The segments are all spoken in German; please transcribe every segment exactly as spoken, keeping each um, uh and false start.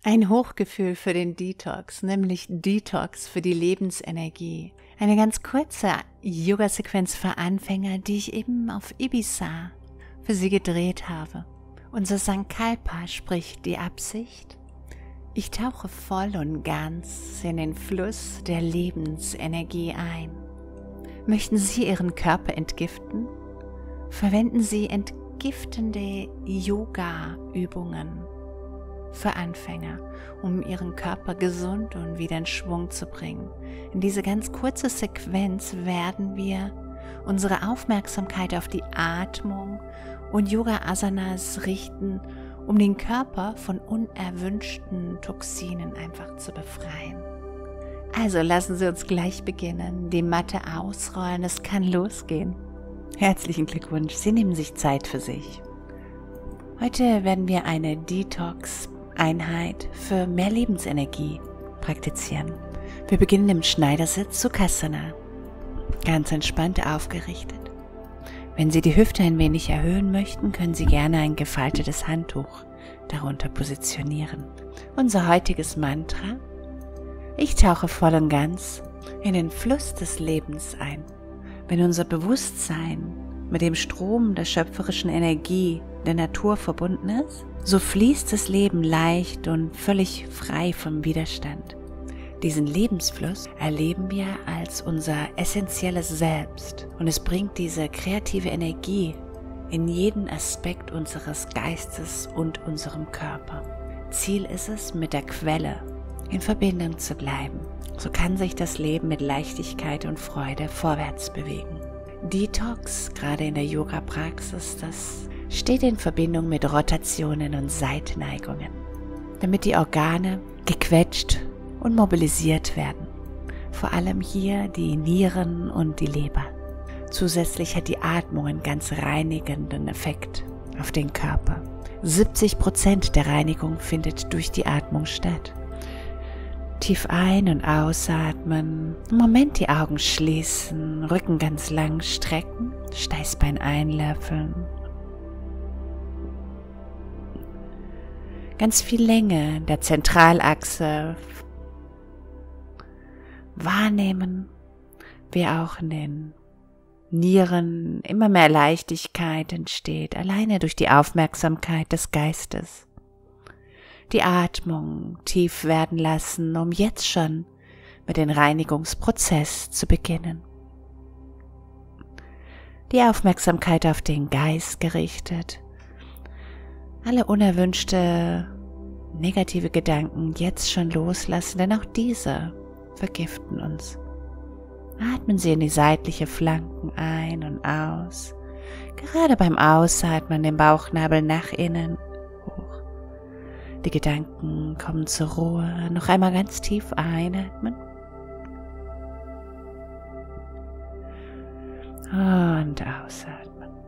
Ein Hochgefühl für den Detox, nämlich Detox für die Lebensenergie. Eine ganz kurze Yoga-Sequenz für Anfänger, die ich eben auf Ibiza für Sie gedreht habe. Unser Sankalpa, sprich die Absicht. Ich tauche voll und ganz in den Fluss der Lebensenergie ein. Möchten Sie Ihren Körper entgiften? Verwenden Sie entgiftende Yoga-Übungen für Anfänger, um Ihren Körper gesund und wieder in Schwung zu bringen. In diese ganz kurze Sequenz werden wir unsere Aufmerksamkeit auf die Atmung und Yoga-Asanas richten, um den Körper von unerwünschten Toxinen einfach zu befreien. Also lassen Sie uns gleich beginnen, die Matte ausrollen, es kann losgehen. Herzlichen Glückwunsch, Sie nehmen sich Zeit für sich. Heute werden wir eine Detox-Einheit für mehr Lebensenergie praktizieren. Wir beginnen im Schneidersitz Sukhasana, ganz entspannt aufgerichtet. Wenn Sie die Hüfte ein wenig erhöhen möchten, können Sie gerne ein gefaltetes Handtuch darunter positionieren. Unser heutiges Mantra: Ich tauche voll und ganz in den Fluss des Lebens ein. Wenn unser Bewusstsein mit dem Strom der schöpferischen Energie der Natur verbunden ist, so fließt das Leben leicht und völlig frei vom Widerstand. Diesen Lebensfluss erleben wir als unser essentielles Selbst und es bringt diese kreative Energie in jeden Aspekt unseres Geistes und unserem Körper. Ziel ist es, mit der Quelle in Verbindung zu bleiben. So kann sich das Leben mit Leichtigkeit und Freude vorwärts bewegen. Detox, gerade in der Yoga-Praxis, das steht in Verbindung mit Rotationen und Seitneigungen, damit die Organe gequetscht und mobilisiert werden. Vor allem hier die Nieren und die Leber. Zusätzlich hat die Atmung einen ganz reinigenden Effekt auf den Körper. siebzig Prozent der Reinigung findet durch die Atmung statt. Tief ein- und ausatmen, im Moment die Augen schließen, Rücken ganz lang strecken, Steißbein einlöffeln. Ganz viel Länge der Zentralachse wahrnehmen, wie auch in den Nieren immer mehr Leichtigkeit entsteht, alleine durch die Aufmerksamkeit des Geistes. Die Atmung tief werden lassen, um jetzt schon mit dem Reinigungsprozess zu beginnen. Die Aufmerksamkeit auf den Geist gerichtet, alle unerwünschte negative Gedanken jetzt schon loslassen, denn auch diese vergiften uns. Atmen Sie in die seitliche Flanken ein und aus, gerade beim Ausatmen den Bauchnabel nach innen hoch. Die Gedanken kommen zur Ruhe, noch einmal ganz tief einatmen und ausatmen.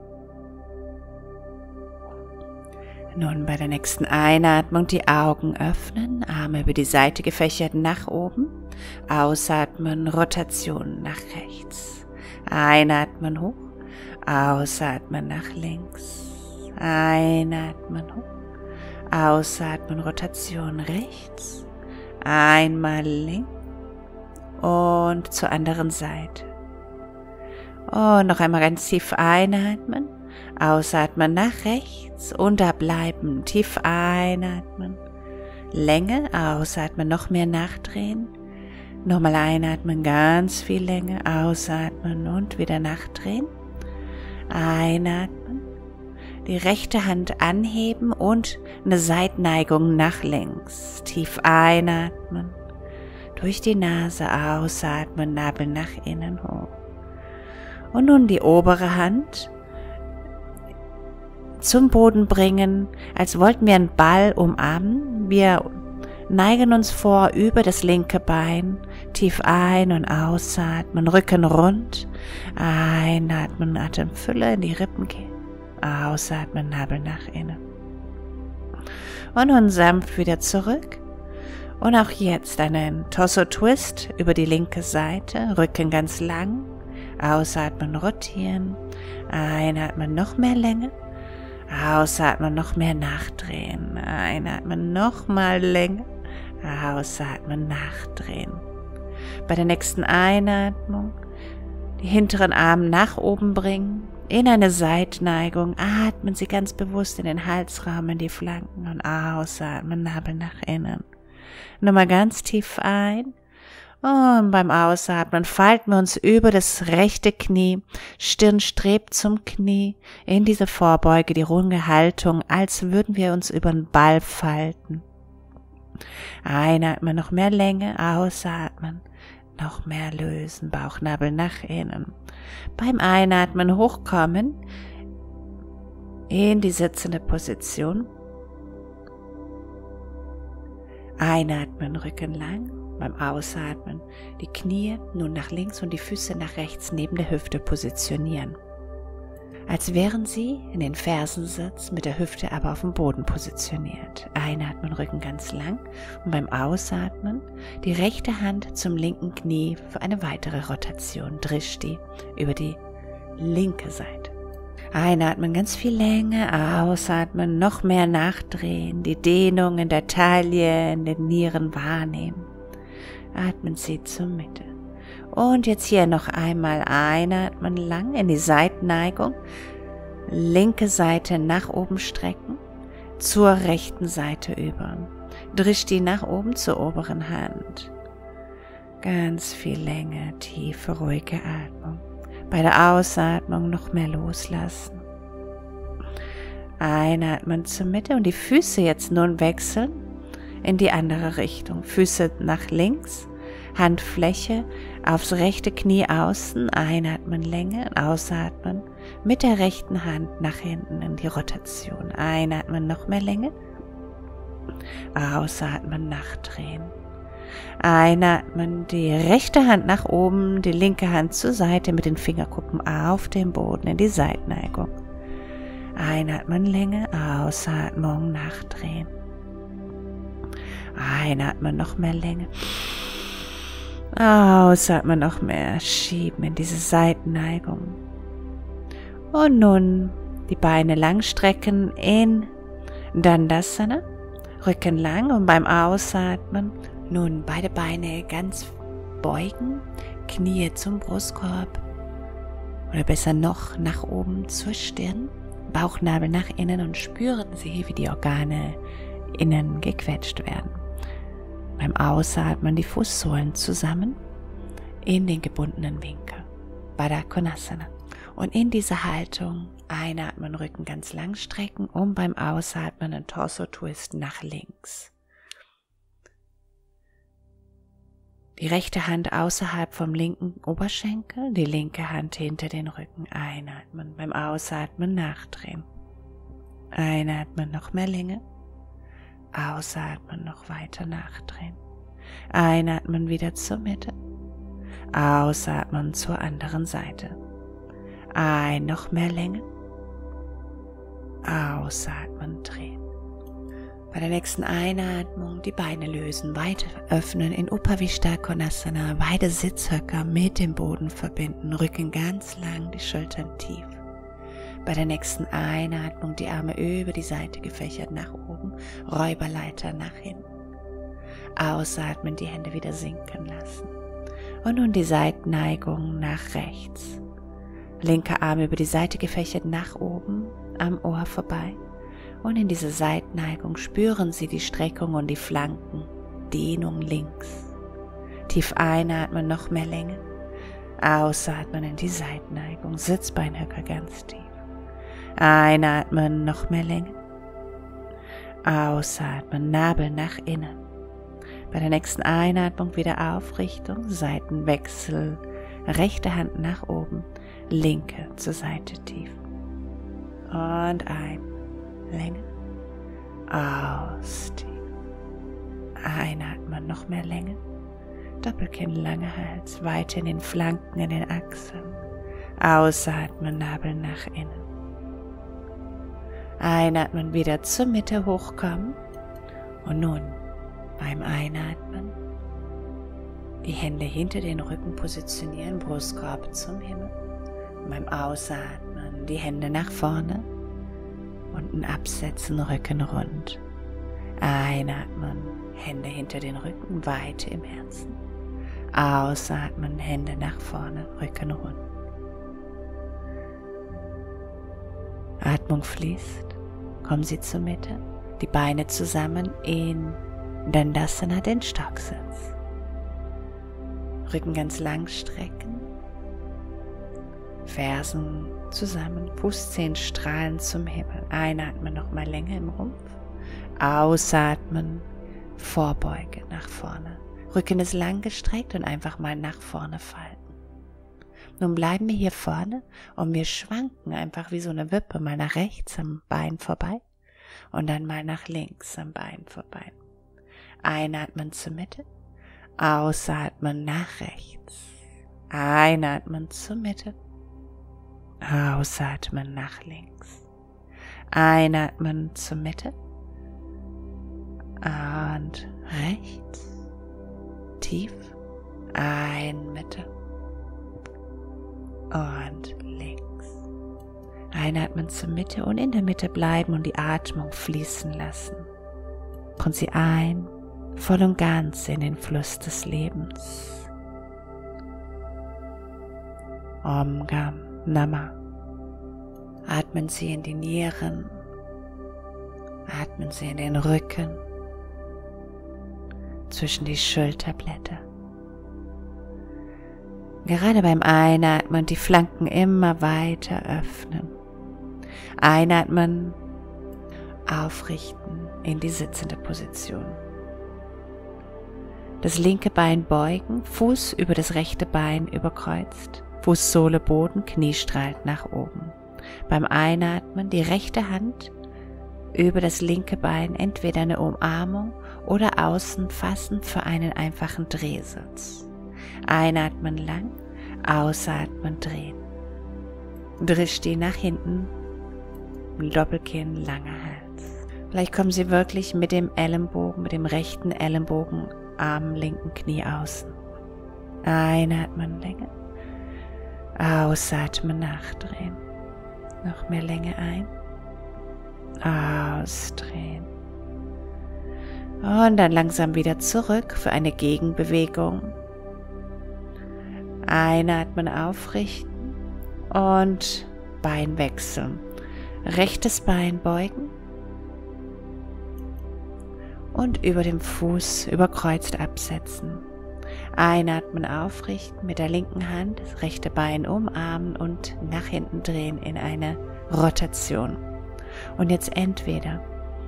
Nun bei der nächsten Einatmung die Augen öffnen, Arme über die Seite gefächert nach oben, ausatmen, Rotation nach rechts, einatmen hoch, ausatmen nach links, einatmen hoch, ausatmen, Rotation rechts, einmal links und zur anderen Seite. Und noch einmal ganz tief einatmen, ausatmen nach rechts und da bleiben, tief einatmen, Länge, ausatmen, noch mehr nachdrehen, nochmal einatmen, ganz viel Länge, ausatmen und wieder nachdrehen, einatmen, die rechte Hand anheben und eine Seitneigung nach links, tief einatmen, durch die Nase ausatmen, Nabel nach innen hoch und nun die obere Hand zum Boden bringen, als wollten wir einen Ball umarmen. Wir neigen uns vor über das linke Bein, tief ein- und ausatmen, Rücken rund, einatmen, Atemfülle in die Rippen gehen, ausatmen, Nabel nach innen. Und nun sanft wieder zurück. Und auch jetzt einen Torso-Twist über die linke Seite, Rücken ganz lang, ausatmen, rotieren, einatmen, noch mehr Länge, Ausatmen, noch mehr nachdrehen. Einatmen, nochmal länger. Ausatmen, nachdrehen. Bei der nächsten Einatmung die hinteren Arme nach oben bringen. In eine Seitneigung. Atmen Sie ganz bewusst in den Halsraum, in die Flanken und ausatmen, Nabel nach innen. Nochmal ganz tief ein. Und beim Ausatmen falten wir uns über das rechte Knie, Stirn strebt zum Knie, in diese Vorbeuge, die runde Haltung, als würden wir uns über den Ball falten. Einatmen, noch mehr Länge, ausatmen, noch mehr lösen, Bauchnabel nach innen. Beim Einatmen hochkommen in die sitzende Position. Einatmen, Rücken lang. Beim Ausatmen die Knie nun nach links und die Füße nach rechts neben der Hüfte positionieren. Als wären Sie in den Fersensitz mit der Hüfte aber auf dem Boden positioniert. Einatmen, Rücken ganz lang und beim Ausatmen die rechte Hand zum linken Knie für eine weitere Rotation. Drishti über die linke Seite. Einatmen, ganz viel Länge, ausatmen, noch mehr nachdrehen, die Dehnung in der Taille, in den Nieren wahrnehmen. Atmen Sie zur Mitte. Und jetzt hier noch einmal einatmen, lang in die Seitenneigung. Linke Seite nach oben strecken, zur rechten Seite über. Drishti nach oben zur oberen Hand. Ganz viel Länge, tiefe, ruhige Atmung. Bei der Ausatmung noch mehr loslassen. Einatmen zur Mitte und die Füße jetzt nun wechseln in die andere Richtung. Füße nach links, Handfläche aufs rechte Knie außen, einatmen Länge, ausatmen mit der rechten Hand nach hinten in die Rotation. Einatmen, noch mehr Länge, ausatmen, nachdrehen. Einatmen, die rechte Hand nach oben, die linke Hand zur Seite mit den Fingerkuppen auf dem Boden in die Seitneigung. Einatmen, Länge, Ausatmung, nachdrehen. Einatmen, noch mehr Länge. Ausatmen, noch mehr schieben in diese Seitenneigung. Und nun die Beine lang strecken in Dandasana, Rücken lang und beim Ausatmen nun beide Beine ganz beugen, Knie zum Brustkorb oder besser noch nach oben zur Stirn, Bauchnabel nach innen und spüren Sie, wie die Organe innen gequetscht werden. Beim Ausatmen die Fußsohlen zusammen in den gebundenen Winkel, Baddha Konasana. Und in dieser Haltung einatmen, Rücken ganz lang strecken und beim Ausatmen einen Torso-Twist nach links. Die rechte Hand außerhalb vom linken Oberschenkel, die linke Hand hinter den Rücken. Einatmen, beim Ausatmen nachdrehen. Einatmen, noch mehr Länge. Ausatmen, noch weiter nachdrehen. Einatmen, wieder zur Mitte. Ausatmen zur anderen Seite. Ein, noch mehr Länge. Ausatmen, drehen. Bei der nächsten Einatmung die Beine lösen, weiter öffnen in Upavishta Konasana, beide Sitzhöcker mit dem Boden verbinden, Rücken ganz lang, die Schultern tief. Bei der nächsten Einatmung die Arme über die Seite gefächert nach oben, Räuberleiter nach hinten. Ausatmen, die Hände wieder sinken lassen. Und nun die Seitenneigung nach rechts. Linker Arm über die Seite gefächert nach oben, am Ohr vorbei. Und in dieser Seitenneigung spüren Sie die Streckung und die Flanken, Dehnung links. Tief einatmen, noch mehr Länge. Ausatmen in die Seitenneigung, Sitzbeinhöcker ganz tief. Einatmen, noch mehr Länge. Ausatmen, Nabel nach innen. Bei der nächsten Einatmung wieder Aufrichtung, Seitenwechsel, rechte Hand nach oben, linke zur Seite tief. Und ein, Länge, aus, tief. Einatmen, noch mehr Länge. Doppelkinn, langer Hals, weiter in den Flanken, in den Achseln. Ausatmen, Nabel nach innen. Einatmen, wieder zur Mitte hochkommen. Und nun beim Einatmen die Hände hinter den Rücken positionieren, Brustkorb zum Himmel. Und beim Ausatmen die Hände nach vorne Unten absetzen, Rücken rund. Einatmen, Hände hinter den Rücken, Weite im Herzen. Ausatmen, Hände nach vorne, Rücken rund. Atmung fließt, kommen Sie zur Mitte, die Beine zusammen in Dandasana, den Stocksitz. Rücken ganz lang strecken, Fersen zusammen, Fußzehen strahlen zum Himmel. Einatmen, nochmal länger im Rumpf. Ausatmen, Vorbeuge nach vorne. Rücken ist lang gestreckt und einfach mal nach vorne falten. Nun bleiben wir hier vorne und wir schwanken einfach wie so eine Wippe mal nach rechts am Bein vorbei und dann mal nach links am Bein vorbei. Einatmen zur Mitte, ausatmen nach rechts. Einatmen zur Mitte, ausatmen nach links. Einatmen zur Mitte und rechts. Tief, ein Mitte und links. Einatmen zur Mitte und in der Mitte bleiben und die Atmung fließen lassen. Kommen Sie ein, voll und ganz in den Fluss des Lebens. Om Gam Nama. Atmen Sie in die Nieren, atmen Sie in den Rücken, zwischen die Schulterblätter. Gerade beim Einatmen die Flanken immer weiter öffnen. Einatmen, aufrichten in die sitzende Position. Das linke Bein beugen, Fuß über das rechte Bein überkreuzt, Fußsohle Boden, Knie strahlt nach oben. Beim Einatmen die rechte Hand über das linke Bein, entweder eine Umarmung oder außen fassen für einen einfachen Drehsitz. Einatmen lang, ausatmen drehen. Drishti nach hinten, Doppelkinn, langer Hals. Vielleicht kommen Sie wirklich mit dem Ellenbogen, mit dem rechten Ellenbogen am linken Knie außen. Einatmen Länge, ausatmen nachdrehen. Noch mehr Länge ein, ausdrehen. Und dann langsam wieder zurück für eine Gegenbewegung. Einatmen, aufrichten und Bein wechseln. Rechtes Bein beugen und über dem Fuß überkreuzt absetzen. Einatmen, aufrichten, mit der linken Hand das rechte Bein umarmen und nach hinten drehen in eine Rotation. Und jetzt entweder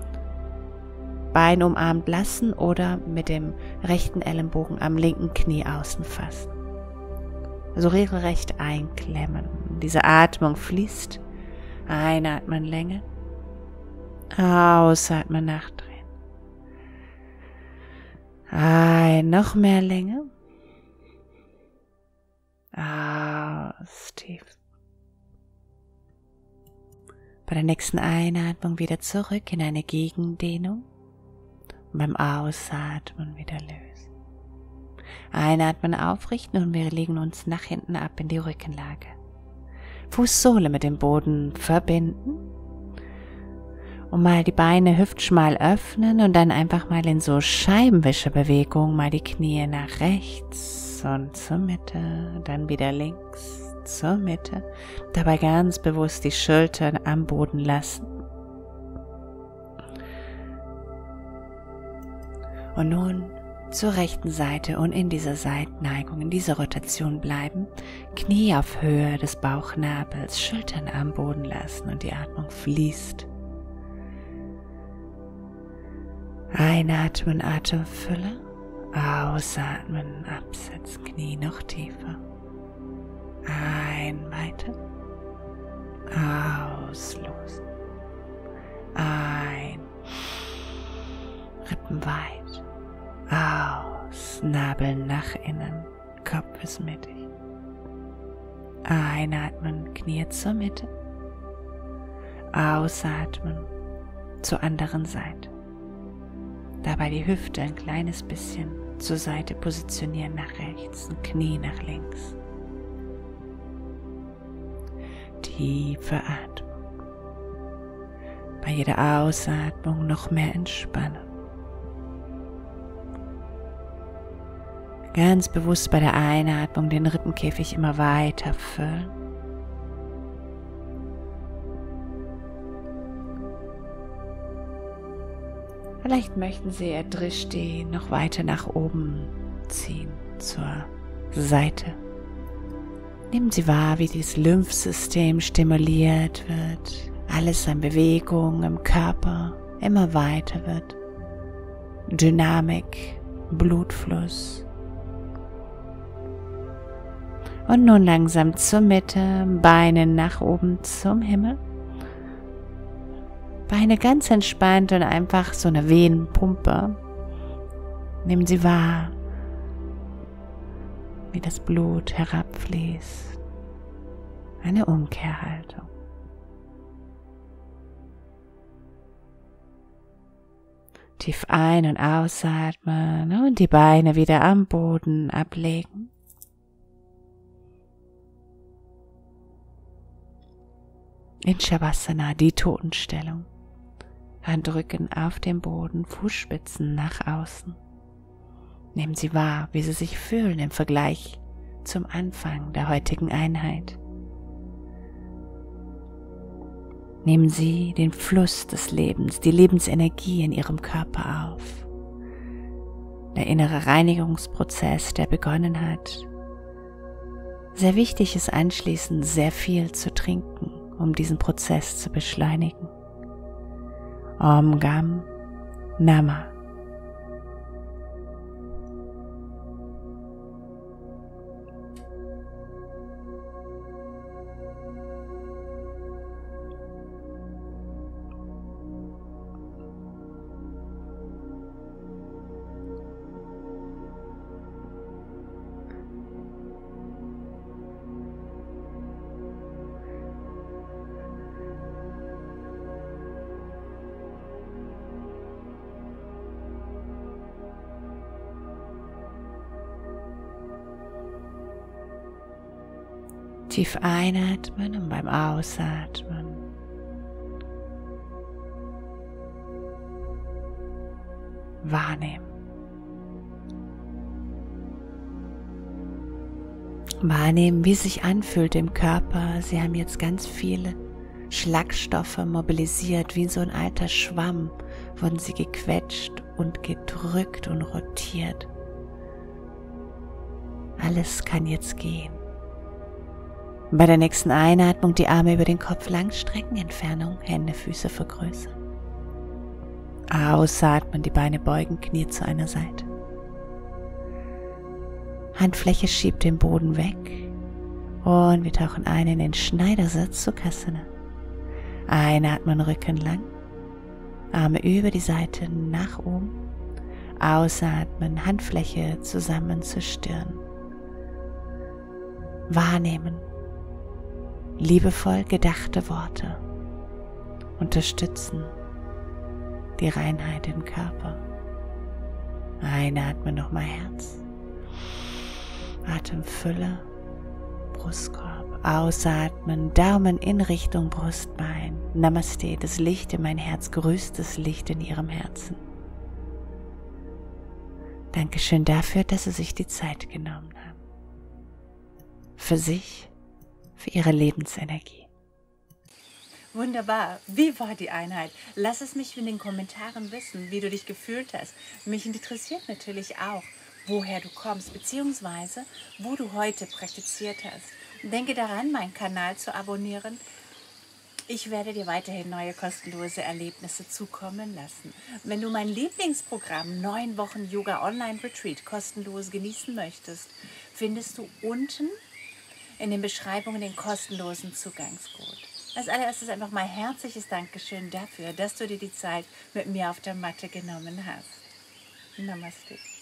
Bein umarmt lassen oder mit dem rechten Ellenbogen am linken Knie außen fassen. So regelrecht einklemmen. Diese Atmung fließt. Einatmen Länge, ausatmen nachdrehen. Ein, noch mehr Länge. Aus, tief. Bei der nächsten Einatmung wieder zurück in eine Gegendehnung. Und beim Ausatmen wieder lösen. Einatmen, aufrichten und wir legen uns nach hinten ab in die Rückenlage. Fußsohle mit dem Boden verbinden. Und mal die Beine hüftschmal öffnen und dann einfach mal in so Scheibenwischerbewegung mal die Knie nach rechts und zur Mitte, dann wieder links zur Mitte. Dabei ganz bewusst die Schultern am Boden lassen. Und nun zur rechten Seite und in dieser Seitenneigung, in dieser Rotation bleiben. Knie auf Höhe des Bauchnabels, Schultern am Boden lassen und die Atmung fließt. Einatmen, Atemfülle. Ausatmen, absetzen, Knie noch tiefer. Ein, weiter. Auslosen. Ein. Rippen weit. Aus, Nabel nach innen, Kopf ist mittig. Einatmen, Knie zur Mitte. Ausatmen, zur anderen Seite. Dabei die Hüfte ein kleines bisschen zur Seite positionieren, nach rechts und Knie nach links. Tiefe Atmung. bei jeder Ausatmung noch mehr entspannen. Ganz bewusst bei der Einatmung den Rippenkäfig immer weiter füllen. Vielleicht möchten Sie Ihr Drishti noch weiter nach oben ziehen, zur Seite. Nehmen Sie wahr, wie dieses Lymphsystem stimuliert wird, alles an Bewegung im Körper immer weiter wird. Dynamik, Blutfluss. Und nun langsam zur Mitte, Beine nach oben zum Himmel. Beine ganz entspannt und einfach so eine Venenpumpe. Nehmen Sie wahr, wie das Blut herabfließt. Eine Umkehrhaltung. Tief ein- und ausatmen und die Beine wieder am Boden ablegen. In Shavasana, die Totenstellung. Handrücken auf dem Boden, Fußspitzen nach außen. Nehmen Sie wahr, wie Sie sich fühlen im Vergleich zum Anfang der heutigen Einheit. Nehmen Sie den Fluss des Lebens, die Lebensenergie in Ihrem Körper auf. Der innere Reinigungsprozess, der begonnen hat. Sehr wichtig ist anschließend sehr viel zu trinken, um diesen Prozess zu beschleunigen. Om Gam Nama. Tief einatmen und beim Ausatmen wahrnehmen. Wahrnehmen, wie es sich anfühlt im Körper. Sie haben jetzt ganz viele Schlagstoffe mobilisiert, wie so ein alter Schwamm wurden sie gequetscht und gedrückt und rotiert. Alles kann jetzt gehen. Bei der nächsten Einatmung die Arme über den Kopf lang strecken, Entfernung, Hände, Füße vergrößern. Ausatmen, die Beine beugen, Knie zu einer Seite. Handfläche schiebt den Boden weg und wir tauchen ein in den Schneidersitz, Sukhasana. Einatmen, Rücken lang, Arme über die Seite nach oben. Ausatmen, Handfläche zusammen zur Stirn. Wahrnehmen. Liebevoll gedachte Worte unterstützen die Reinheit im Körper. Einatmen nochmal Herz, Atemfülle, Brustkorb. Ausatmen, Daumen in Richtung Brustbein. Namaste, das Licht in mein Herz, größtes Licht in Ihrem Herzen. Dankeschön dafür, dass Sie sich die Zeit genommen haben. Für sich, für Ihre Lebensenergie. Wunderbar. Wie war die Einheit? Lass es mich in den Kommentaren wissen, wie du dich gefühlt hast. Mich interessiert natürlich auch, woher du kommst, beziehungsweise wo du heute praktiziert hast. Denke daran, meinen Kanal zu abonnieren. Ich werde dir weiterhin neue kostenlose Erlebnisse zukommen lassen. Wenn du mein Lieblingsprogramm neun Wochen Yoga Online Retreat kostenlos genießen möchtest, findest du unten in den Beschreibungen den kostenlosen Zugangscode. Als allererstes einfach mal herzliches Dankeschön dafür, dass du dir die Zeit mit mir auf der Matte genommen hast. Namaste.